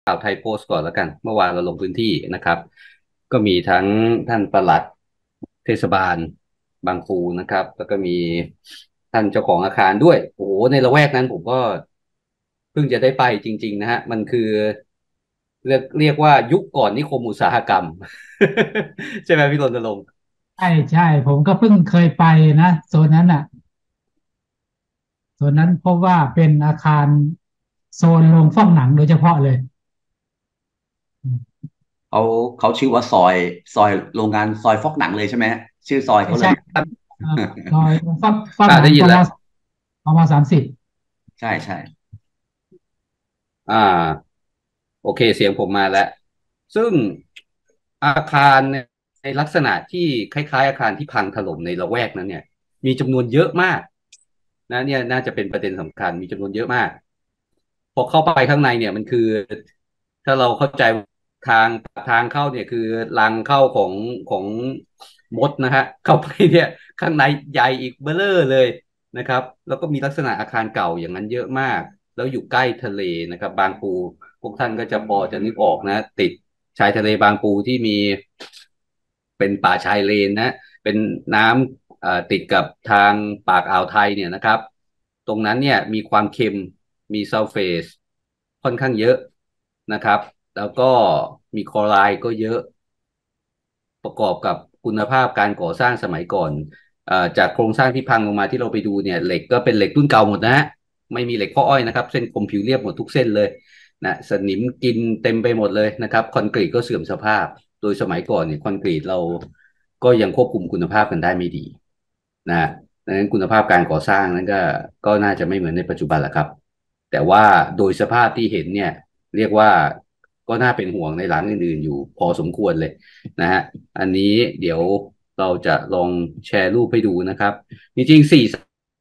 ข่าวไทยโพสต์ก่อนแล้วกันเมื่อวานเราลงพื้นที่นะครับก็มีทั้งท่านปลัดเทศบาลบางปูนะครับแล้วก็มีท่านเจ้าของอาคารด้วยโอ้โหในละแวกนั้นผมก็เพิ่งจะได้ไปจริงๆนะฮะมันคือเรียกว่ายุคก่อนนิคมอุตสาหกรรมใช่ไหมพี่รณรงค์ใช่ใช่ผมก็เพิ่งเคยไปนะโซนนั้นอ่ะโซนนั้นเพราะว่าเป็นอาคารโซนโรงฟอกหนังโดยเฉพาะเลยอืมเขาเขาชื่อว่าซอยโรงงานซอยฟอกหนังเลยใช่ไหมฮะชื่อซอยใช่ใช่เขาเลยเอ่อซอยโรงฟอกหนังได้ยินแล้วกม30 ใช่ใช่อ่าโอเคเสียงผมมาแล้วซึ่งอาคารในลักษณะที่คล้ายๆอาคารที่พังถล่มในละแวกนั้นเนี่ยมีจำนวนเยอะมากนะเนี่ยน่าจะเป็นประเด็นสำคัญมีจำนวนเยอะมาก พอเข้าไปข้างในเนี่ยมันคือถ้าเราเข้าใจทางทางเข้าเนี่ยคือรังเข้าของมดนะฮะเข้าไปเนี่ยข้างในใหญ่อีกเบ้อเร่อเลยนะครับแล้วก็มีลักษณะอาคารเก่าอย่างนั้นเยอะมากแล้วอยู่ใกล้ทะเลนะครับบางปูพวกท่านก็จะพอจะนึกออกนะติดชายทะเลบางปูที่มีเป็นป่าชายเลนนะเป็นน้ำติดกับทางปากอ่าวไทยเนี่ยนะครับตรงนั้นเนี่ยมีความเค็ม มีซัลเฟตค่อนข้างเยอะนะครับแล้วก็มีคลอไรด์ก็เยอะประกอบกับคุณภาพการก่อสร้างสมัยก่อนจากโครงสร้างที่พังลงมาที่เราไปดูเนี่ยเหล็กก็เป็นเหล็กรุ่นเก่าหมดนะฮะไม่มีเหล็กข้ออ้อยนะครับเส้นคมผิวเรียบหมดทุกเส้นเลยนะสนิมกินเต็มไปหมดเลยนะครับคอนกรีตก็เสื่อมสภาพโดยสมัยก่อนเนี่ยคอนกรีตเราก็ยังควบคุมคุณภาพกันได้ไม่ดีนะดังนั้นคุณภาพการก่อสร้างนั้นก็น่าจะไม่เหมือนในปัจจุบันแหละครับ แต่ว่าโดยสภาพที่เห็นเนี่ยเรียกว่าก็น่าเป็นห่วงในหลังอื่นๆอยู่พอสมควรเลยนะฮะอันนี้เดี๋ยวเราจะลองแชร์รูปให้ดูนะครับจริงๆสี่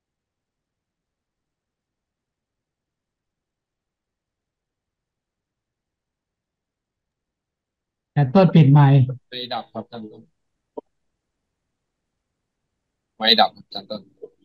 แต่ต้นปิดใหม่ไฟดับครับอาจารย์ต้นไฟดับครับอาจารย์ต้น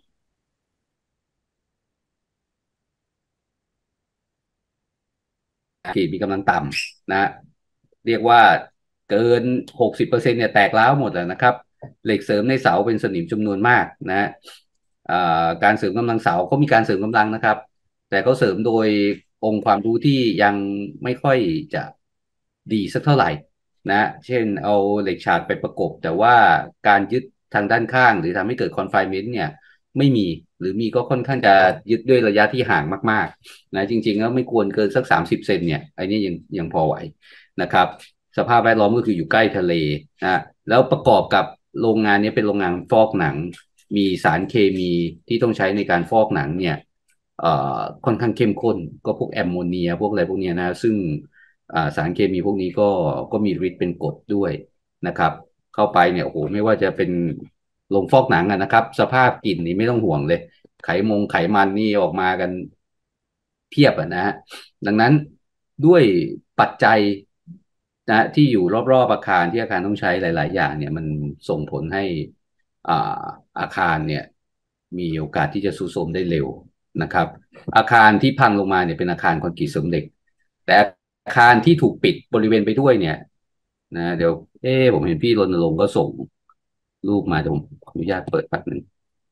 ขีดมีกำลังต่ำนะเรียกว่าเกิน60%เนี่ยแตกร้าวหมดแล้วนะครับเหล็กเสริมในเสาเป็นสนิมจำนวนมากนะการเสริมกำลังเสาเขามีการเสริมกำลังนะครับแต่เขาเสริมโดยองค์ความรู้ที่ยังไม่ค่อยจะดีสักเท่าไหร่นะเช่นเอาเหล็กฉากไปประกบแต่ว่าการยึดทางด้านข้างหรือทำให้เกิด confinement เนี่ยไม่มีหรือมีก็ค่อนข้างจะยึดด้วยระยะที่ห่างมากๆนะจริงๆแล้วไม่ควรเกินสัก30 เซนเนี่ยไอ้นี่ยังพอไหวนะครับสภาพแวดล้อมก็คืออยู่ใกล้ทะเลนะแล้วประกอบกับโรงงานนี้เป็นโรงงานฟอกหนังมีสารเคมีที่ต้องใช้ในการฟอกหนังเนี่ยค่อนข้างเข้มข้นก็พวกแอมโมเนียพวกอะไรพวกเนี้ยนะซึ่งสารเคมีพวกนี้ก็มีฤทธิ์เป็นกรดด้วยนะครับเข้าไปเนี่ยโอ้โหไม่ว่าจะเป็นโรงฟอกหนังอะนะครับสภาพกลิ่นนี่ไม่ต้องห่วงเลยไขมันนี่ออกมากันเพียบอะนะฮะดังนั้นด้วยปัจจัยนะที่อยู่รอบๆอาคารที่อาคารต้องใช้หลายๆอย่างเนี่ยมันส่งผลให้อ่าอาคารเนี่ยมีโอกาสที่จะทรุดโทรมได้เร็วนะครับอาคารที่พังลงมาเนี่ยเป็นอาคารคอนกรีตเสริมเหล็กแต่อาคารที่ถูกปิดบริเวณไปด้วยเนี่ยนะเดี๋ยวผมเห็นพี่รณรงค์ก็ส่งรูปมาเดี๋ยวผมขออนุญาตเปิดแป๊บหนึ่ง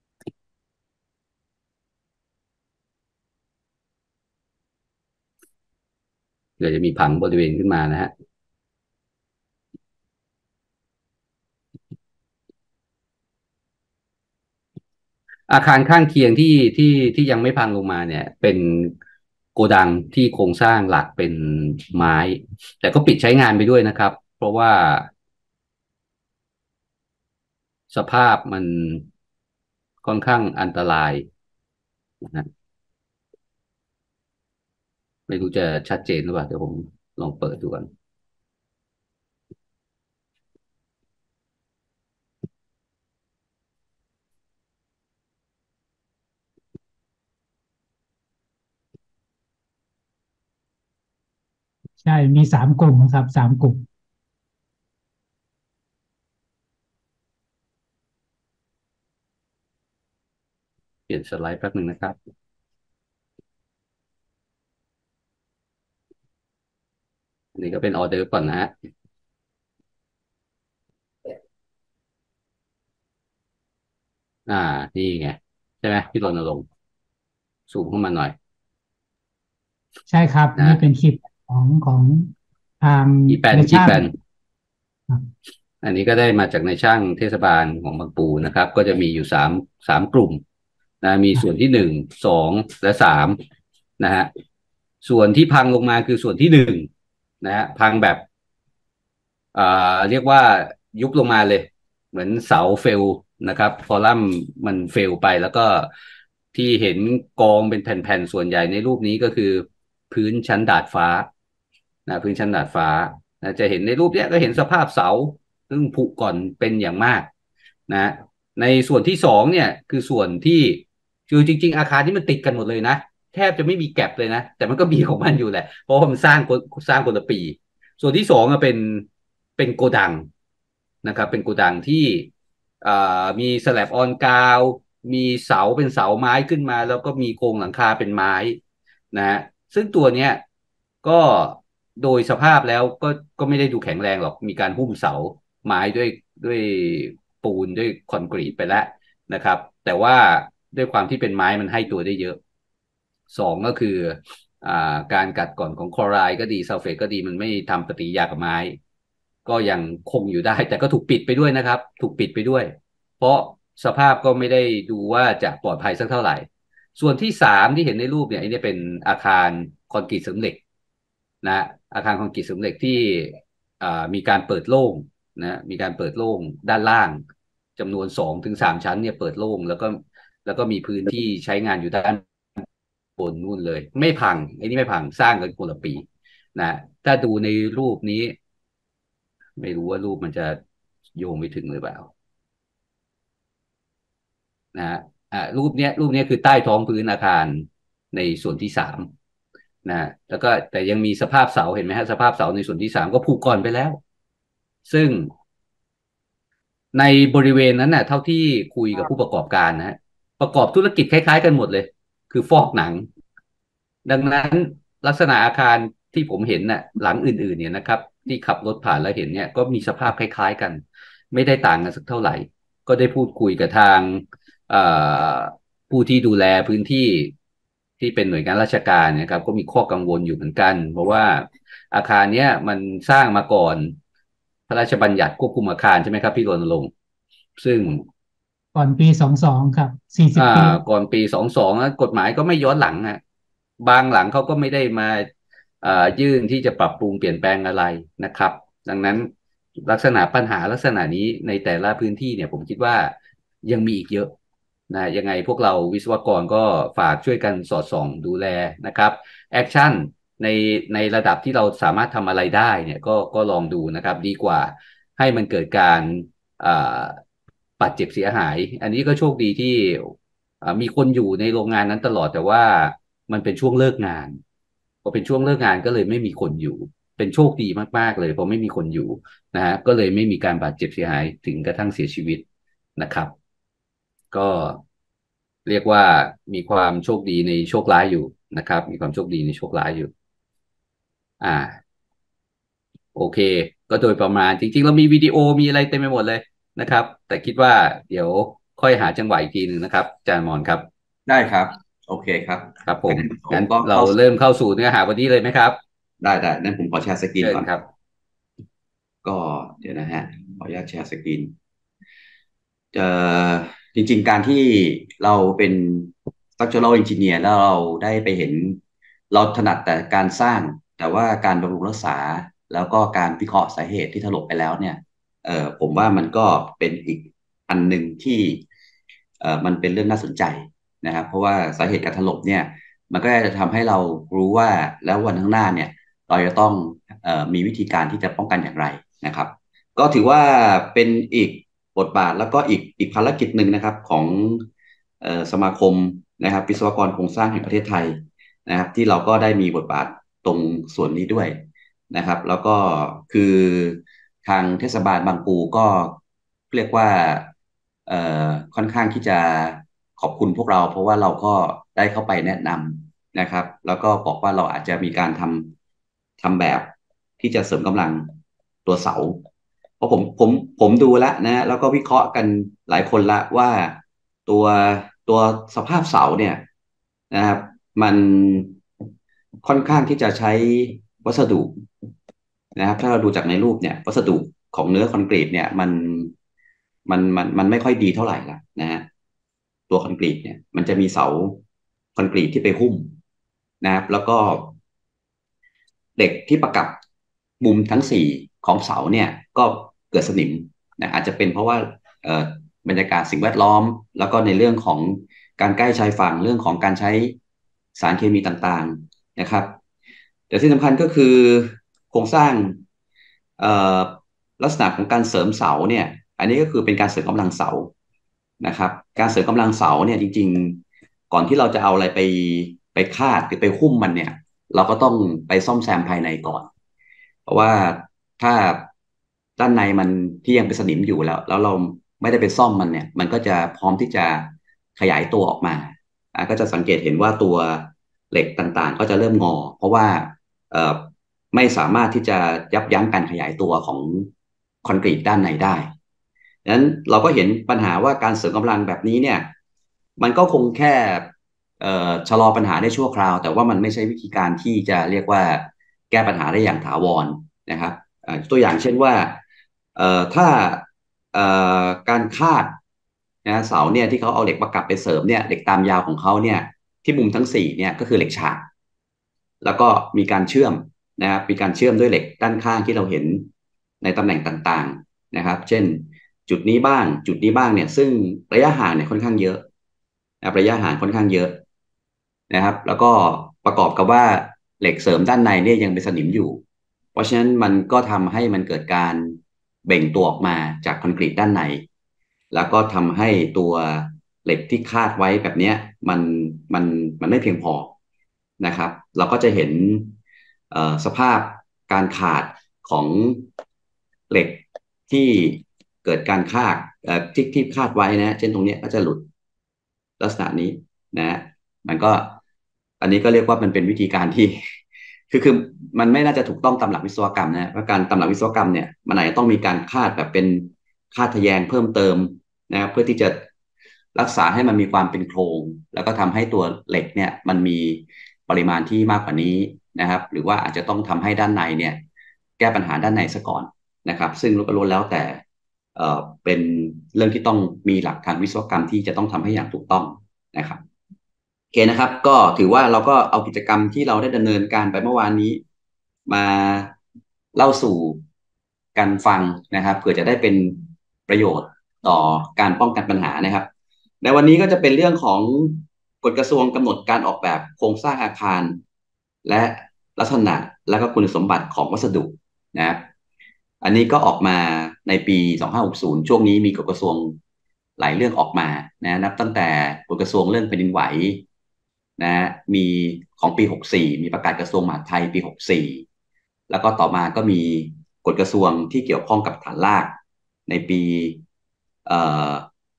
เดี๋ยวจะมีผังบริเวณขึ้นมานะฮะ อาคารข้างเคียงที่ยังไม่พังลงมาเนี่ยเป็นโกดังที่โครงสร้างหลักเป็นไม้แต่ก็ปิดใช้งานไปด้วยนะครับเพราะว่าสภาพมันค่อนข้างอันตรายนะฮะไม่รู้จะชัดเจนหรือเปล่าเดี๋ยวผมลองเปิดดูก่อนใช่มี3 กลุ่มนะครับ3 กลุ่มเปลี่ยนสไลด์แป๊บหนึ่งนะครับนี่ก็เป็นออเดอร์ก่อนนะฮะอ่านี่ไงใช่ไหมพี่รณรงค์สูงเข้ามาหน่อยใช่ครับนะนี่เป็นคลิปของทางกี่แปนในช่างกี่แปน อันนี้ก็ได้มาจากในช่างเทศบาลของบางปูนะครับก็จะมีอยู่สามกลุ่มนะมีส่วนที่1 2 และ 3นะฮะส่วนที่พังลงมาคือส่วนที่1นะฮะพังแบบเรียกว่ายุบลงมาเลยเหมือนเสาเฟลนะครับคอลัมน์มันเฟลไปแล้วก็ที่เห็นกองเป็นแผ่นๆส่วนใหญ่ในรูปนี้ก็คือพื้นชั้นดาดฟ้านะพื้นชั้นดาดฟ้านะจะเห็นในรูปเนี้ยก็เห็นสภาพเสา ซึ่งผุก่อนเป็นอย่างมากนะในส่วนที่2เนี่ยคือส่วนที่คือจริงๆอาคารที่มันติดกันหมดเลยนะแทบจะไม่มีแก็บเลยนะแต่มันก็มีของมันอยู่แหละเพราะว่ามันสร้างคนละปีส่วนที่2อะเป็นโกดังนะครับเป็นโกดังที่มีสแลบออนกราวมีเสาเป็นเสาไม้ขึ้นมาแล้วก็มีโครงหลังคาเป็นไม้นะซึ่งตัวเนี้ยก็โดยสภาพแล้วก็ไม่ได้ดูแข็งแรงหรอกมีการหุ้มเสา ไม้ด้วยปูนด้วยคอนกรีตไปแล้วนะครับแต่ว่าด้วยความที่เป็นไม้มันให้ตัวได้เยอะ2ก็คือการกัดก่อนของคลอไรด์ก็ดีซัลเฟตก็ดีมันไม่ทำปฏิกิริยากับไม้ก็ยังคงอยู่ได้แต่ก็ถูกปิดไปด้วยนะครับถูกปิดไปด้วยเพราะสภาพก็ไม่ได้ดูว่าจะปลอดภัยสักเท่าไหร่ส่วนที่3ที่เห็นในรูปเนี่ยอันนี้เป็นอาคารคอนกรีตเสริมเหล็กนะอาคารคอนกรีตเสริมเหล็กที่มีการเปิดโล่ง นะมีการเปิดโล่งด้านล่างจำนวน2 ถึง 3 ชั้นเนี่ยเปิดโล่งแล้วก็มีพื้นที่ใช้งานอยู่ด้านบนนู่นเลยไม่พังไอ้นี่ไม่พังสร้างกันคนละปีนะถ้าดูในรูปนี้ไม่รู้ว่ารูปมันจะโยงไปถึงหรือเปล่านะฮะรูปเนี้ยคือใต้ท้องพื้นอาคารในส่วนที่3นะแล้วก็แต่ยังมีสภาพเสาเห็นไหมฮะสภาพเสาในส่วนที่3ก็ผุก่อนไปแล้วซึ่ง ในบริเวณนั้นน่ะเท่าที่คุยกับผู้ประกอบการนะฮะประกอบธุรกิจคล้ายๆกันหมดเลยคือฟอกหนังดังนั้นลักษณะอาคารที่ผมเห็นน่ะหลังอื่นๆเนี่ยนะครับที่ขับรถผ่านแล้วเห็นเนี่ยก็มีสภาพคล้ายๆกันไม่ได้ต่างกันสักเท่าไหร่ก็ได้พูดคุยกับทางเอ่อผู้ที่ดูแลพื้นที่ที่เป็นหน่วยงานราชการเนะครับก็มีข้อกังวลอยู่เหมือนกันเพราะว่าอาคารเนี้ยมันสร้างมาก่อนพระราชบัญญัติควบคุมอาคารใช่ไหมครับพี่รณรงค์ ซึ่งก่อนปี22ครับ40 อ่าปีก่อนปี22กฎหมายก็ไม่ย้อนหลังอ่ะบางหลังเขาก็ไม่ได้มายื่นที่จะปรับปรุงเปลี่ยนแปลงอะไรนะครับดังนั้นลักษณะปัญหาลักษณะนี้ในแต่ละพื้นที่เนี่ยผมคิดว่ายังมีอีกเยอะนะยังไงพวกเราวิศวกรก็ฝากช่วยกันสอดส่องดูแลนะครับแอคชั่นในในระดับที่เราสามารถทำอะไรได้เนี่ยก็ลองดูนะครับดีกว่าให้มันเกิดการอ่า บาดเจ็บเสียหายอันนี้ก็โชคดีที่มีคนอยู่ในโรงงานนั้นตลอดแต่ว่ามันเป็นช่วงเลิกงานพอเป็นช่วงเลิกงานก็เลยไม่มีคนอยู่เป็นโชคดีมากๆเลยเพราะไม่มีคนอยู่นะฮะก็เลยไม่มีการบาดเจ็บเสียหายถึงกระทั่งเสียชีวิตนะครับก็เรียกว่ามีความโชคดีในโชคร้ายอยู่นะครับมีความโชคดีในโชคร้ายอยู่อ่า โอเคก็โดยประมาณจริงๆเรามีวิดีโอมีอะไรเต็มไปหมดเลยนะครับแต่คิดว่าเดี๋ยวค่อยหาจังหวะอีกทีหนึ่งนะครับอาจารย์มอนครับได้ครับโอเคครับครับผมงั้นผมงั้นเราก็เข้าเริ่มเข้าสู่เนื้อหาวันนี้เลยไหมครับได้นั่นผมขอแชร์สกรีนก่อนเชิญครับก็เดี๋ยวนะฮะขออนุญาตแชร์สกรีน เอ่อจริงๆการที่เราเป็น structural engineer แล้วเราได้ไปเห็นเราถนัดแต่การสร้างแต่ว่าการบำรุงรักษาแล้วก็การวิเคราะห์สาเหตุที่ถล่มไปแล้วเนี่ยผมว่ามันก็เป็นอีกอันหนึ่งที่มันเป็นเรื่องน่าสนใจนะครับเพราะว่าสาเหตุการถล่มเนี่ยมันก็จะทำให้เรารู้ว่าแล้ววันข้างหน้าเนี่ยเราจะต้องมีวิธีการที่จะป้องกันอย่างไรนะครับ ก็ถือว่าเป็นอีกบทบาทแล้วก็อีกภารกิจหนึ่งนะครับของสมาคมนะครับวิศวกรโครงสร้างแห่งประเทศไทยนะครับที่เราก็ได้มีบทบาทตรงส่วนนี้ด้วยนะครับแล้วก็คือทางเทศบาลบางปูก็เรียกว่าเอ่ค่อนข้างที่จะขอบคุณพวกเราเพราะว่าเราก็ได้เข้าไปแนะนำนะครับแล้วก็บอกว่าเราอาจจะมีการทำแบบที่จะเสริมกำลังตัวเสาเพราะผมดูแล้วนะแล้วก็วิเคราะห์กันหลายคนละว่าตัวตัวสภาพเสาเนี่ยนะครับมันค่อนข้างที่จะใช้วัสดุนะครับถ้าเราดูจากในรูปเนี่ยวัสดุของเนื้อคอนกรีตเนี่ยมันไม่ค่อยดีเท่าไหร่ละนะฮะตัวคอนกรีตเนี่ยมันจะมีเสาคอนกรีตที่ไปหุ้มนะครับแล้วก็เหล็กที่ประกับมุมทั้งสี่ของเสาเนี่ยก็เกิดสนิมนะอาจจะเป็นเพราะว่าบรรยากาศสิ่งแวดล้อมแล้วก็ในเรื่องของการใกล้ชายฝั่งเรื่องของการใช้สารเคมีต่างๆนะครับแต่ที่สำคัญก็คือโครงสร้างเอ่อลักษณะของการเสริมเสาเนี่ยอันนี้ก็คือเป็นการเสริมกำลังเสานะครับการเสริมกำลังเสาเนี่ยจริงๆก่อนที่เราจะเอาอะไรไปคาดหรือไปหุ้มมันเนี่ยเราก็ต้องไปซ่อมแซมภายในก่อนเพราะว่าถ้าด้านในมันที่ยังเป็นสนิมอยู่แล้วเราไม่ได้ไปซ่อมมันเนี่ยมันก็จะพร้อมที่จะขยายตัวออกมาก็จะสังเกตเห็นว่าตัวเหล็กต่างๆก็จะเริ่มงอเพราะว่าเอ่อไม่สามารถที่จะยับยั้งการขยายตัวของคอนกรีตด้านในได้ดังนั้นเราก็เห็นปัญหาว่าการเสริมกำลังแบบนี้เนี่ยมันก็คงแค่ชะลอปัญหาได้ชั่วคราวแต่ว่ามันไม่ใช่วิธีการที่จะเรียกว่าแก้ปัญหาได้อย่างถาวรนะครับตัวอย่างเช่นว่าถ้าการคาดนะเสาเนี่ยที่เขาเอาเหล็กประกับไปเสริมเนี่ยเหล็กตามยาวของเขาเนี่ยที่มุมทั้งสี่เนี่ยก็คือเหล็กฉากแล้วก็มีการเชื่อมนะครับมีการเชื่อมด้วยเหล็กด้านข้างที่เราเห็นในตำแหน่งต่างๆนะครับเช่นจุดนี้บ้างจุดนี้บ้างเนี่ยซึ่งระยะห่างเนี่ยค่อนข้างเยอะนะระยะห่างค่อนข้างเยอะนะครับแล้วก็ประกอบกับว่าเหล็กเสริมด้านในเนี่ยยังเป็นสนิมอยู่เพราะฉะนั้นมันก็ทำให้มันเกิดการเบ่งตัวออกมาจากคอนกรีตด้านในแล้วก็ทำให้ตัวเหล็กที่คาดไว้แบบเนี้ยมันมันมันไม่เพียงพอนะครับเราก็จะเห็นสภาพการขาดของเหล็กที่เกิดการคาดที่คาดไว้นะเช่นตรงเนี้ยก็จะหลุดลักษณะนี้นะมันก็อันนี้ก็เรียกว่ามันเป็นวิธีการที่คือมันไม่น่าจะถูกต้องตามหลักวิศวกรรมนะเพราะการตามหลักวิศวกรรมเนี่ยมันอาจจะต้องมีการคาดแบบเป็นคาดทะแยงเพิ่มเติมนะครับเพื่อที่จะรักษาให้มันมีความเป็นโครงแล้วก็ทำให้ตัวเหล็กเนี่ยมันมีปริมาณที่มากกว่านี้นะครับหรือว่าอาจจะต้องทำให้ด้านในเนี่ยแก้ปัญหาด้านในซะก่อนนะครับซึ่งก็ล้วนแล้วแต่เป็นเรื่องที่ต้องมีหลักทางวิศวกรรมที่จะต้องทำให้อย่างถูกต้องนะครับโอเคนะครับก็ถือว่าเราก็เอากิจกรรมที่เราได้ดำเนินการไปเมื่อวานนี้มาเล่าสู่กันฟังนะครับเผื่อจะได้เป็นประโยชน์ต่อการป้องกันปัญหานะครับในวันนี้ก็จะเป็นเรื่องของกฎกระทรวงกำหนดการออกแบบโครงสร้างอาคารและลักษณะและก็คุณสมบัติของวัสดุนะครับอันนี้ก็ออกมาในปี2560ช่วงนี้มีกฎกระทรวงหลายเรื่องออกมานะนับตั้งแต่กฎกระทรวงเรื่องแผ่นดินไหวนะมีของปี64มีประกาศกระทรวงมหาดไทยปี64แล้วก็ต่อมาก็มีกฎกระทรวงที่เกี่ยวข้องกับฐานรากในปีเอ่อ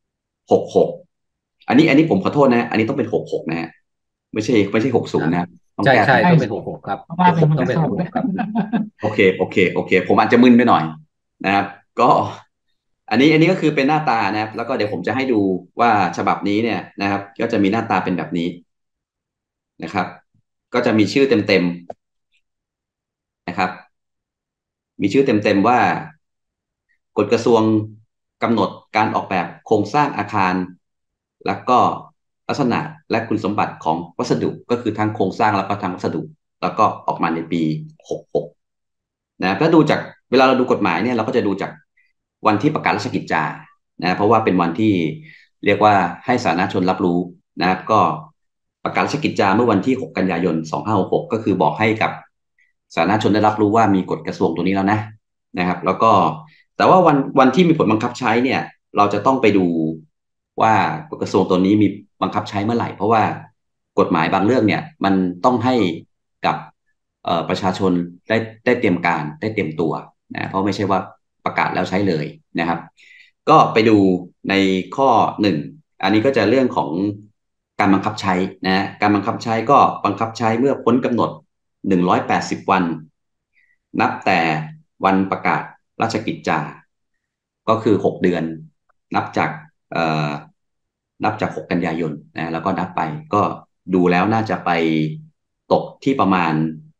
66อันนี้ผมขอโทษนะอันนี้ต้องเป็น66นะฮะไม่ใช่60นะต้องใช่แก้ตรงใช่ใช่ต้องเป็น66ครับเพราะว่าเป็นต้องเป็นกระทรวง 66ครับโอเคผมอาจจะมึนไปหน่อยนะครับก็อันนี้ก็คือเป็นหน้าตานะครับแล้วก็เดี๋ยวผมจะให้ดูว่าฉบับนี้เนี่ยนะครับก็จะมีหน้าตาเป็นแบบนี้นะครับก็จะมีชื่อเต็มๆนะครับมีชื่อเต็มๆว่ากฎกระทรวงกำหนดการออกแบบโครงสร้างอาคารแล้วก็ลักษณะและคุณสมบัติของวัสดุก็คือทั้งโครงสร้างแล้วก็ทั้งวัสดุแล้วก็ออกมาในปี66นะถ้าดูจากเวลาเราดูกฎหมายเนี่ยเราก็จะดูจากวันที่ประกาศราชกิจจานะเพราะว่าเป็นวันที่เรียกว่าให้สาธารณชนรับรู้นะครับก็ประกาศราชกิจจาเมื่อวันที่6กันยายน2566ก็คือบอกให้กับสาธารณชนได้รับรู้ว่ามีกฎกระทรวงตัวนี้แล้วนะครับแล้วก็แต่ว่าวันที่มีผลบังคับใช้เนี่ยเราจะต้องไปดูว่ากฎกระทรวงตัวนี้มีบังคับใช้เมื่อไหร่เพราะว่ากฎหมายบางเรื่องเนี่ยมันต้องให้กับประชาชนได้เตรียมการได้เตรียมตัวนะเพราะไม่ใช่ว่าประกาศแล้วใช้เลยนะครับก็ไปดูในข้อหนึ่งอันนี้ก็จะเรื่องของการบังคับใช้นะการบังคับใช้ก็บังคับใช้เมื่อพ้นกำหนด180 วันนับแต่วันประกาศราชกิจจาก็คือ6 เดือนนับจากเอ่อนับจาก6 กันยายนนะแล้วก็นับไปก็ดูแล้วน่าจะไปตกที่ประมาณ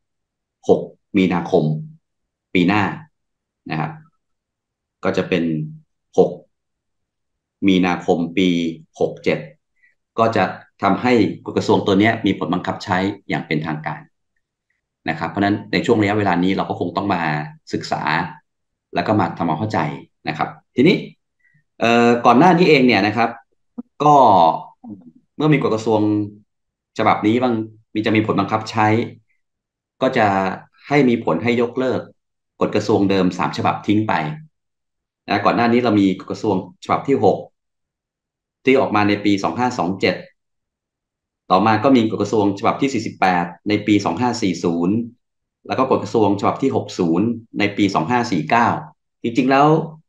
6 มีนาคมปีหน้านะครับก็จะเป็น6 มีนาคมปี 67ก็จะทำให้กฎกระทรวงตัวนี้มีผลบังคับใช้อย่างเป็นทางการนะครับเพราะฉะนั้นในช่วงระยะเวลานี้เราก็คงต้องมาศึกษาแล้วก็มาทำความเข้าใจนะครับทีนี้ก่อนหน้านี้เองเนี่ยนะครับก็เมื่อมีกฎกระทรวงฉบับนี้จะมีผลบังคับใช้ก็จะให้มีผลให้ยกเลิกกฎกระทรวงเดิม3 ฉบับทิ้งไปนะก่อนหน้านี้เรามีกฎกระทรวงฉบับที่6ที่ออกมาในปี2527ต่อมาก็มีกฎกระทรวงฉบับที่48ในปี2540แล้วก็กฎกระทรวงฉบับที่60ในปี2549จริงๆแล้ว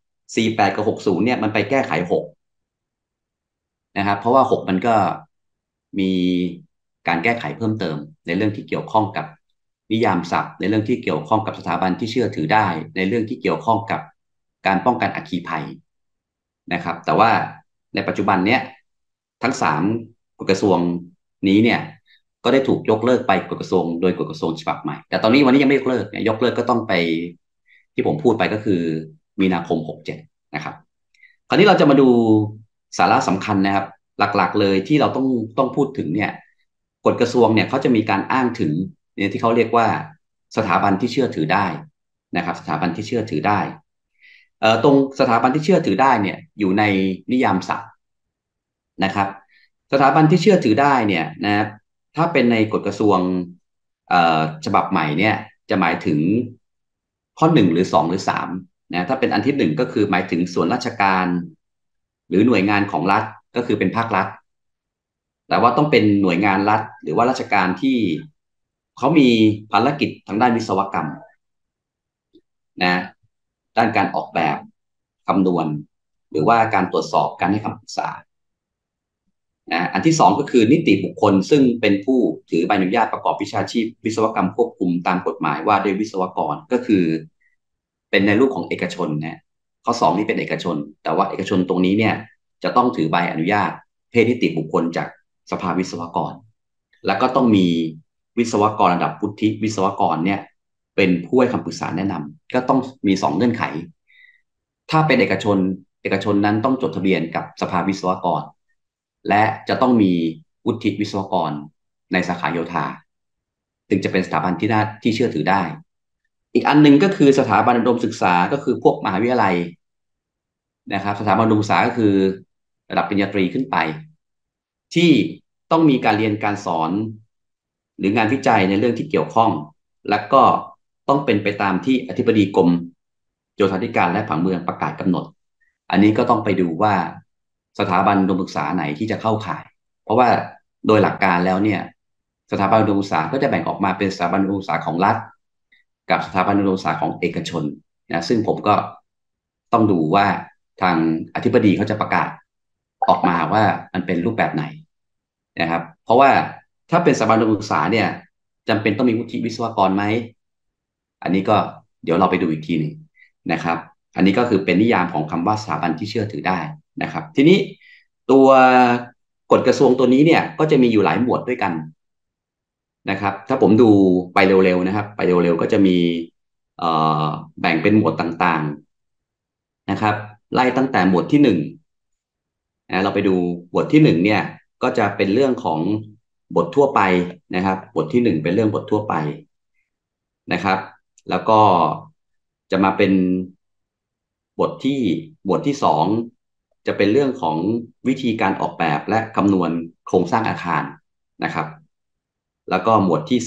48กับ60เนี่ยมันไปแก้ไข6นะครับเพราะว่า6มันก็มีการแก้ไขเพิ่มเติมในเรื่องที่เกี่ยวข้องกับนิยามศัพท์ในเรื่องที่เกี่ยวข้องกับสถาบันที่เชื่อถือได้ในเรื่องที่เกี่ยวข้องกับการป้องกันอัคคีภัยนะครับแต่ว่าในปัจจุบันเนี้ยทั้ง3กฎกระทรวงนี้เนี่ยก็ได้ถูกยกเลิกไปกฎกระทรวงโดยกฎกระทรวงฉบับใหม่แต่ตอนนี้วันนี้ยังไม่ยกเลิกยกเลิกก็ต้องไปที่ผมพูดไปก็คือมีนาคม67นะครับคราวนี้เราจะมาดูสาระสำคัญนะครับหลักๆเลยที่เราต้องพูดถึงเนี่ยกฎกระทรวงเนี่ยเขาจะมีการอ้างถึงเนี่ยที่เขาเรียกว่าสถาบันที่เชื่อถือได้นะครับสถาบันที่เชื่อถือได้ตรงสถาบันที่เชื่อถือได้เนี่ยอยู่ในนิยามศัพท์นะครับสถาบันที่เชื่อถือได้เนี่ยนะครับถ้าเป็นในกฎกระทรวงฉบับใหม่เนี่ยจะหมายถึงข้อ1หรือ2หรือ3นะถ้าเป็นอันที่1ก็คือหมายถึงส่วนราชการหรือหน่วยงานของรัฐก็คือเป็นภาครัฐแต่ว่าต้องเป็นหน่วยงานรัฐหรือว่าราชการที่เขามีภารกิจทางด้านวิศวกรรมนะด้านการออกแบบคำนวณหรือว่าการตรวจสอบการให้คำปรึกษานะอันที่2ก็คือนิติบุคคลซึ่งเป็นผู้ถือใบอนุญาตประกอบวิชาชีพวิศวกรรมควบคุมตามกฎหมายว่าด้วยวิศวกรก็คือเป็นในรูปของเอกชนนะข้อ2นี่เป็นเอกชนแต่ว่าเอกชนตรงนี้เนี่ยจะต้องถือใบอนุญาตเพศนิติบุคคลจากสภาวิศวกรแล้วก็ต้องมีวิศวกรระดับวุฒิวิศวกรเนี่ยเป็นผู้ให้คำปรึกษาแนะนำก็ต้องมี2เงื่อนไขถ้าเป็นเอกชนนั้นต้องจดทะเบียนกับสภาวิศวกรและจะต้องมีวุฒิวิศวกรในสาขาโยธาถึงจะเป็นสถาบันที่เชื่อถือได้อีกอันหนึ่งก็คือสถาบันอุดมศึกษาก็คือพวกมหาวิทยาลัยนะครับสถาบันอุดมศึกษาก็คือระดับปริญญาตรีขึ้นไปที่ต้องมีการเรียนการสอนหรืองานวิจัยในเรื่องที่เกี่ยวข้องและก็ต้องเป็นไปตามที่อธิบดีกรมโยธาธิการและผังเมืองประกาศกำหนดอันนี้ก็ต้องไปดูว่าสถาบันอุดมศึกษาไหนที่จะเข้าข่ายเพราะว่าโดยหลักการแล้วเนี่ยสถาบันอุดมศึกษาก็จะแบ่งออกมาเป็นสถาบันอุดมศึกษาของรัฐกับสถาบันอุดมศึกษาของเอกชนนะซึ่งผมก็ต้องดูว่าทางอธิบดีเขาจะประกาศออกมาว่ามันเป็นรูปแบบไหนนะครับเพราะว่าถ้าเป็นสถาบันอุดมศึกษาเนี่ยจำเป็นต้องมีวุฒิวิศวกรไหมอันนี้ก็เดี๋ยวเราไปดูอีกทีหนึงนะครับอันนี้ก็คือเป็นนิยามของคำว่าสถาบันที่เชื่อถือได้นะครับทีนี้ตัวกฎกระทรวงตัวนี้เนี่ยก็จะมีอยู่หลายหมวดด้วยกันนะครับถ้าผมดูไปเร็วๆนะครับไปเร็วๆก็จะมีเอ่แบ่งเป็นหมวดต่างๆนะครับไล่ตั้งแต่หมวดที่1นะเราไปดูบทที่1เนี่ยก็จะเป็นเรื่องของบททั่วไปนะครับบทที่1เป็นเรื่องบททั่วไปนะครับแล้วก็จะมาเป็นบทที่หมวดที่2จะเป็นเรื่องของวิธีการออกแบบและคำนวณโครงสร้างอาคารนะครับแล้วก็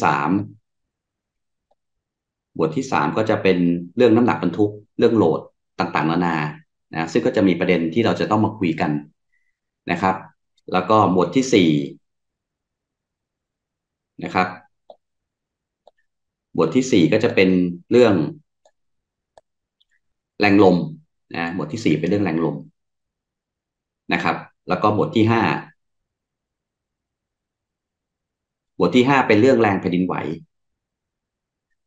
หมวดที่สามก็จะเป็นเรื่องน้ำหนักบรรทุกเรื่องโหลดต่างๆนานานะซึ่งก็จะมีประเด็นที่เราจะต้องมาคุยกันนะครับแล้วก็หมวดที่4นะครับหมวดที่4ก็จะเป็นเรื่องแรงลมนะหมวดที่4เป็นเรื่องแรงลมนะครับแล้วก็หมวดที่5เป็นเรื่องแรงแผ่นดินไหว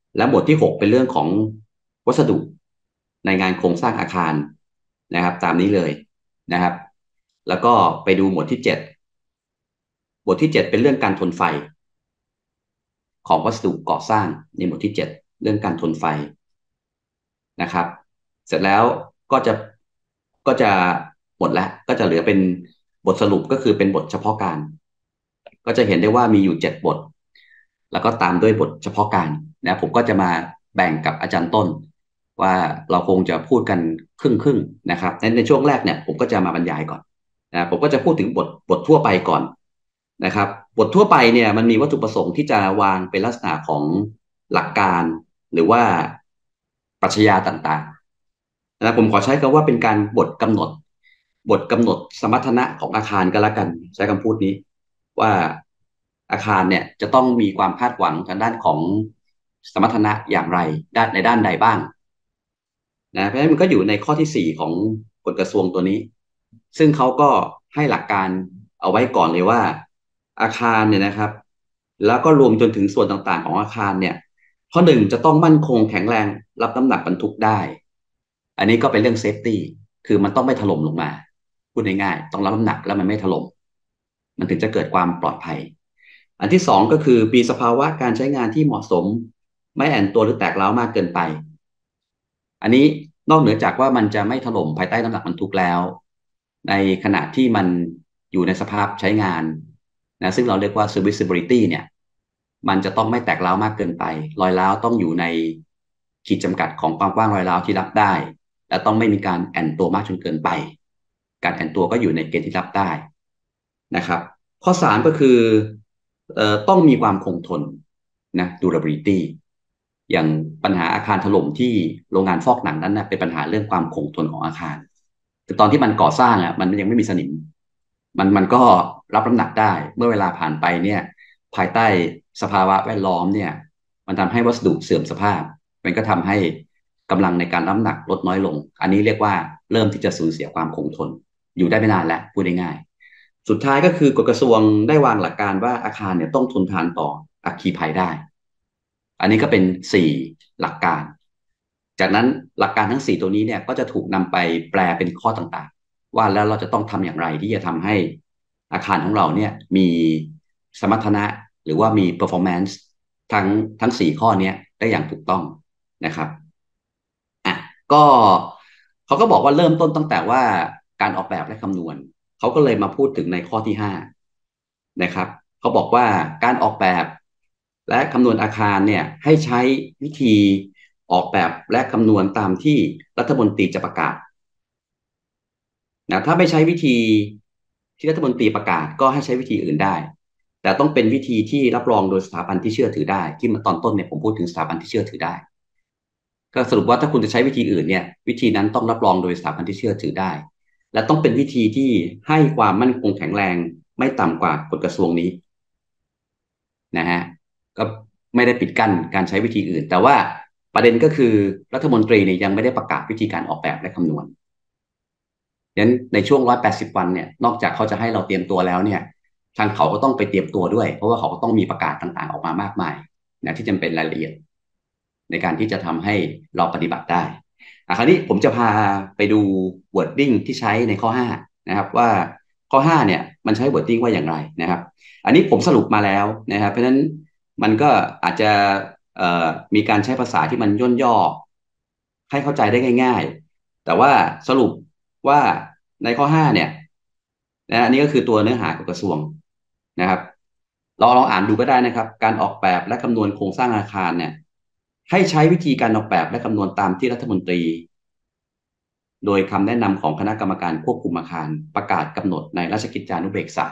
และหมวดที่6เป็นเรื่องของวัสดุในงานโครงสร้างอาคารนะครับตามนี้เลยนะครับแล้วก็ไปดูหมวดที่7หมวดที่7เป็นเรื่องการทนไฟของวัสดุก่อสร้างในหมวดที่7เรื่องการทนไฟนะครับเสร็จแล้วก็จะก็จะหมดแล้วก็จะเหลือเป็นบทสรุปก็คือเป็นบทเฉพาะการก็จะเห็นได้ว่ามีอยู่7บทแล้วก็ตามด้วยบทเฉพาะการนะผมก็จะมาแบ่งกับอาจารย์ต้นว่าเราคงจะพูดกันครึ่งนะครับในช่วงแรกเนี่ยผมก็จะมาบรรยายก่อนนะผมก็จะพูดถึงบททั่วไปก่อนนะครับบททั่วไปเนี่ยมันมีวัตถุประสงค์ที่จะวางเป็นลักษณะของหลักการหรือว่าปรัชญาต่างๆนะผมขอใช้คำว่าเป็นการบทกำหนดสมรรถนะของอาคารก็แล้วกันใช้คำพูดนี้ว่าอาคารเนี่ยจะต้องมีความคาดหวังทางด้านของสมรรถนะอย่างไรในด้านใดบ้างนะเพราะฉะนั้นมันก็อยู่ในข้อที่4ของกฎกระทรวงตัวนี้ซึ่งเขาก็ให้หลักการเอาไว้ก่อนเลยว่าอาคารเนี่ยนะครับแล้วก็รวมจนถึงส่วนต่างๆของอาคารเนี่ยข้อ1จะต้องมั่นคงแข็งแรงรับน้ำหนักบรรทุกได้อันนี้ก็เป็นเรื่องเซฟตี้คือมันต้องไม่ถล่มลงมาพูดง่ายๆต้องรับน้ำหนักแล้วมันไม่ถล่มมันถึงจะเกิดความปลอดภัยอันที่2ก็คือมีสภาวะการใช้งานที่เหมาะสมไม่แอนตัวหรือแตกร้าวมากเกินไปอันนี้นอกเหนือจากว่ามันจะไม่ถล่มภายใต้น้ำหนักบรรทุกแล้วในขณะที่มันอยู่ในสภาพใช้งานนะซึ่งเราเรียกว่า serviceability เนี่ยมันจะต้องไม่แตกร้าวมากเกินไปรอยร้าวต้องอยู่ในขีดจำกัดของความกว้างรอยร้าวที่รับได้และต้องไม่มีการแอนตัวมากจนเกินไปการแอนตัวก็อยู่ในเกณฑ์ที่รับได้นะครับข้อ3ก็คือต้องมีความคงทนนะ durability อย่างปัญหาอาคารถล่มที่โรงงานฟอกหนังนั้นนะเป็นปัญหาเรื่องความคงทนของอาคารแต่ตอนที่มันก่อสร้างอ่ะมันยังไม่มีสนิมมันก็รับน้ำหนักได้เมื่อเวลาผ่านไปเนี่ยภายใต้สภาวะแวดล้อมเนี่ยมันทำให้วัสดุเสื่อมสภาพมันก็ทำให้กำลังในการรับน้ำหนักลดน้อยลงอันนี้เรียกว่าเริ่มที่จะสูญเสียความคงทนอยู่ได้ไม่นานแล้วพูดง่ายๆสุดท้ายก็คือกฎกระทรวงได้วางหลักการว่าอาคารเนี่ยต้องทนทานต่ออัคคีภัยได้ อันนี้ก็เป็น4หลักการ จากนั้นหลักการทั้ง4ตัวนี้เนี่ยก็จะถูกนำไปแปลเป็นข้อต่างๆว่าแล้วเราจะต้องทำอย่างไรที่จะทำให้อาคารของเราเนี่ยมีสมรรถนะหรือว่ามี performance ทั้ง4ข้อนี้ได้อย่างถูกต้องนะครับอ่ะก็เขาก็บอกว่าเริ่มต้นตั้งแต่ว่าการออกแบบและคำนวณเขาก็เลยมาพูดถึงในข้อที่5นะครับเขาบอกว่าการออกแบบและคำนวณอาคารเนี่ยให้ใช้วิธีออกแบบและคำนวณตามที่รัฐมนตรีจะประกาศนะถ้าไม่ใช้วิธีที่รัฐมนตรีประกาศก็ให้ใช้วิธีอื่นได้แต่ต้องเป็นวิธีที่รับรองโดยสถาบันที่เชื่อถือได้ที่มาตอนต้นเนี่ยผมพูดถึงสถาบันที่เชื่อถือได้ก็สรุปว่าถ้าคุณจะใช้วิธีอื่นเนี่ยวิธีนั้นต้องรับรองโดยสถาบันที่เชื่อถือได้และต้องเป็นวิธีที่ให้ความมั่นคงแข็งแรงไม่ต่ำกว่ากฎกระทรวงนี้ นะฮะก็ไม่ได้ปิดกั้นการใช้วิธีอื่นแต่ว่าประเด็นก็คือรัฐมนตรีเนี่ยยังไม่ได้ประกาศวิธีการออกแบบและคำนวณดังนั้นในช่วง180วันเนี่ยนอกจากเขาจะให้เราเตรียมตัวแล้วเนี่ยทางเขาก็ต้องไปเตรียมตัวด้วยเพราะว่าเขาก็ต้องมีประกาศต่างๆออกมามากมายนะที่จำเป็นรายละเอียดในการที่จะทำให้เราปฏิบัติได้คราวนี้ผมจะพาไปดู wording ที่ใช้ในข้อ5นะครับว่าข้อ5เนี่ยมันใช้ wording ว่าอย่างไรนะครับอันนี้ผมสรุปมาแล้วนะครับเพราะฉะนั้นมันก็อาจจะมีการใช้ภาษาที่มันย่นย่อให้เข้าใจได้ง่ายๆแต่ว่าสรุปว่าในข้อ5เนี่ยนะอันนี้ก็คือตัวเนื้อหาของกระทรวงนะครับลองอ่านดูก็ได้นะครับการออกแบบและคำนวณโครงสร้างอาคารเนี่ยให้ใช้วิธีการออกแบบและคำนวณตามที่รัฐมนตรีโดยคำแนะนำของคณะกรรมการควบคุมอาคารประกาศกำหนดในราชกิจจานุเบกษา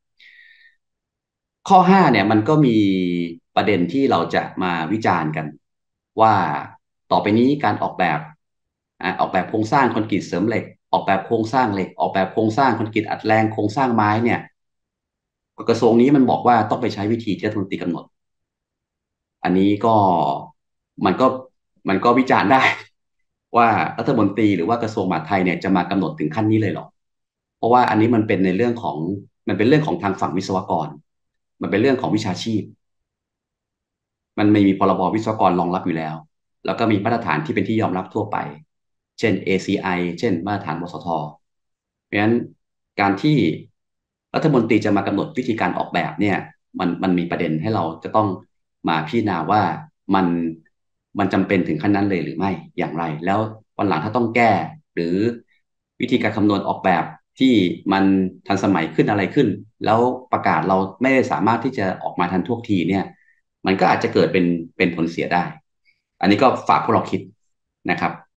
ข้อ5เนี่ยมันก็มีประเด็นที่เราจะมาวิจารณ์กันว่าต่อไปนี้การออกแบบโครงสร้างคอนกรีตเสริมเหล็กออกแบบโครงสร้างเหล็กออกแบบโครงสร้างคอนกรีตอัดแรงโครงสร้างไม้เนี่ยกระทรวงนี้มันบอกว่าต้องไปใช้วิธีที่รัฐมนตรีกำหนดอันนี้ก็มันก็มันก็วิจารณ์ได้ว่ารัฐมนตรีหรือว่ากระทรวงมหาดไทยเนี่ยจะมากำหนดถึงขั้นนี้เลยหรอเพราะว่าอันนี้มันเป็นในเรื่องของมันเป็นเรื่องของทางฝั่งวิศวกรมันเป็นเรื่องของวิชาชีพมันไม่มีพรบวิศวกรรองรับอยู่แล้วแล้วก็มีมาตรฐานที่เป็นที่ยอมรับทั่วไปเช่น ACI เช่นมาตรฐานวสทเพราะฉะนั้นการที่รัฐมนตรีจะมากำหนดวิธีการออกแบบเนี่ยมันมีประเด็นให้เราจะต้องมาพิจารณาว่ามันมันจำเป็นถึงขั้นนั้นเลยหรือไม่อย่างไรแล้ววันหลังถ้าต้องแก้หรือวิธีการคำนวณออกแบบที่มันทันสมัยขึ้นอะไรขึ้นแล้วประกาศเราไม่ได้สามารถที่จะออกมาทันท่วงทีเนี่ยมันก็อาจจะเกิดเป็นผลเสียได้อันนี้ก็ฝากพวกเราคิดนะครับ